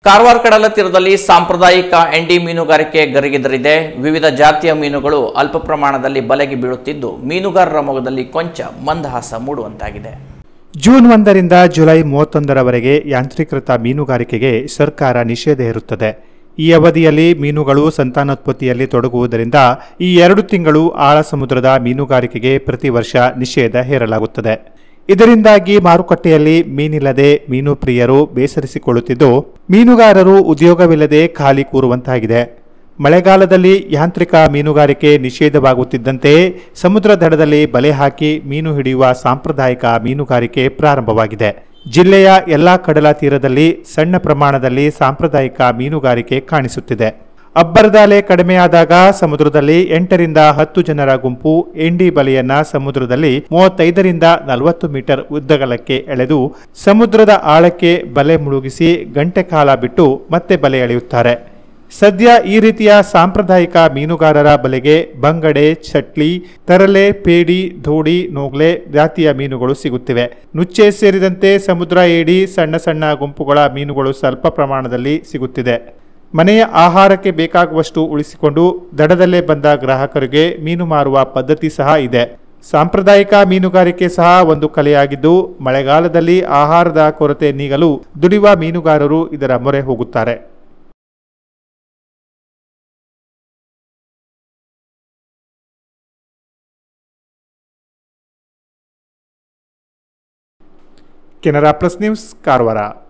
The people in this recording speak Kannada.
ಕಾರವಾರ ಕಡಲ ತೀರದಲ್ಲಿ ಸಾಂಪ್ರದಾಯಿಕ ಎಂಡಿ ಮೀನುಗಾರಿಕೆ ಗರಿಗೆದರಿದೆ. ವಿವಿಧ ಜಾತಿಯ ಮೀನುಗಳು ಅಲ್ಪ ಪ್ರಮಾಣದಲ್ಲಿ ಬಲೆಗೆ ಬೀಳುತ್ತಿದ್ದು ಮೀನುಗಾರರ ಮೊಗದಲ್ಲಿ ಕೊಂಚ ಮಂದಹಾಸ ಮೂಡುವಂತಾಗಿದೆ. ಜೂನ್ 1ರಿಂದ ಜುಲೈ 31ರವರೆಗೆ ಯಾಂತ್ರೀಕೃತ ಮೀನುಗಾರಿಕೆಗೆ ಸರ್ಕಾರ ನಿಷೇಧ ಹೇರುತ್ತದೆ. ಈ ಅವಧಿಯಲ್ಲಿ ಮೀನುಗಳು ಸಂತಾನೋತ್ಪತ್ತಿಯಲ್ಲಿ ತೊಡಗುವುದರಿಂದ ಈ 2 ತಿಂಗಳು ಆಳ ಸಮುದ್ರದ ಮೀನುಗಾರಿಕೆಗೆ ಪ್ರತಿ ವರ್ಷ ನಿಷೇಧ ಹೇರಲಾಗುತ್ತದೆ. ಇದರಿಂದಾಗಿ ಮಾರುಕಟ್ಟೆಯಲ್ಲಿ ಮೀನಿಲ್ಲದೆ ಮೀನು ಪ್ರಿಯರು ಬೇಸರಿಸಿಕೊಳ್ಳುತ್ತಿದ್ದು ಮೀನುಗಾರರು ಉದ್ಯೋಗವಿಲ್ಲದೆ ಖಾಲಿ ಕೂರುವಂತಾಗಿದೆ. ಮಳೆಗಾಲದಲ್ಲಿ ಯಾಂತ್ರಿಕ ಮೀನುಗಾರಿಕೆ ನಿಷೇಧವಾಗುತ್ತಿದ್ದಂತೆ ಸಮುದ್ರ ದಡದಲ್ಲಿ ಬಲೆ ಹಾಕಿ ಮೀನು ಹಿಡಿಯುವ ಸಾಂಪ್ರದಾಯಿಕ ಮೀನುಗಾರಿಕೆ ಪ್ರಾರಂಭವಾಗಿದೆ. ಜಿಲ್ಲೆಯ ಎಲ್ಲಾ ಕಡಲ ತೀರದಲ್ಲಿ ಸಣ್ಣ ಪ್ರಮಾಣದಲ್ಲಿ ಸಾಂಪ್ರದಾಯಿಕ ಮೀನುಗಾರಿಕೆ ಕಾಣಿಸುತ್ತಿದೆ. ಅಬ್ಬರದಾಲೆ ಕಡಿಮೆಯಾದಾಗ ಸಮುದ್ರದಲ್ಲಿ 8ರಿಂದ 10 ಜನರ ಗುಂಪು ಎಂಡಿ ಬಲೆಯನ್ನ ಸಮುದ್ರದಲ್ಲಿ 35ರಿಂದ 40 ಮೀಟರ್ ಉದ್ದಗಲಕ್ಕೆ ಎಳೆದು ಸಮುದ್ರದ ಆಳಕ್ಕೆ ಬಲೆ ಮುಳುಗಿಸಿ ಗಂಟೆ ಕಾಲ ಬಿಟ್ಟು ಮತ್ತೆ ಬಲೆ ಎಳೆಯುತ್ತಾರೆ. ಸದ್ಯ ಈ ರೀತಿಯ ಸಾಂಪ್ರದಾಯಿಕ ಮೀನುಗಾರರ ಬಲೆಗೆ ಬಂಗಡೆ, ಚಟ್ಲಿ, ತರಲೆ, ಪೇಡಿ, ಧೋಡಿ, ನೋಗ್ಲೆ ಜಾತಿಯ ಮೀನುಗಳು ಸಿಗುತ್ತಿವೆ. ನುಚ್ಚೆ ಸೇರಿದಂತೆ ಸಮುದ್ರ ಏಡಿ, ಸಣ್ಣ ಸಣ್ಣ ಗುಂಪುಗಳ ಮೀನುಗಳು ಸ್ವಲ್ಪ ಪ್ರಮಾಣದಲ್ಲಿ ಸಿಗುತ್ತಿದೆ. ಮನೆಯ ಆಹಾರಕ್ಕೆ ಬೇಕಾಗುವಷ್ಟು ಉಳಿಸಿಕೊಂಡು ದಡದಲ್ಲೇ ಬಂದ ಗ್ರಾಹಕರಿಗೆ ಮೀನು ಮಾರುವ ಪದ್ಧತಿ ಸಹ ಇದೆ. ಸಾಂಪ್ರದಾಯಿಕ ಮೀನುಗಾರಿಕೆ ಸಹ ಒಂದು ಕಲೆಯಾಗಿದ್ದು ಮಳೆಗಾಲದಲ್ಲಿ ಆಹಾರದ ಕೊರತೆ ನೀಗಲು ದುಡಿಯುವ ಮೀನುಗಾರರು ಇದರ ಮೊರೆ ಹೋಗುತ್ತಾರೆ. Canara plus news, Karwar.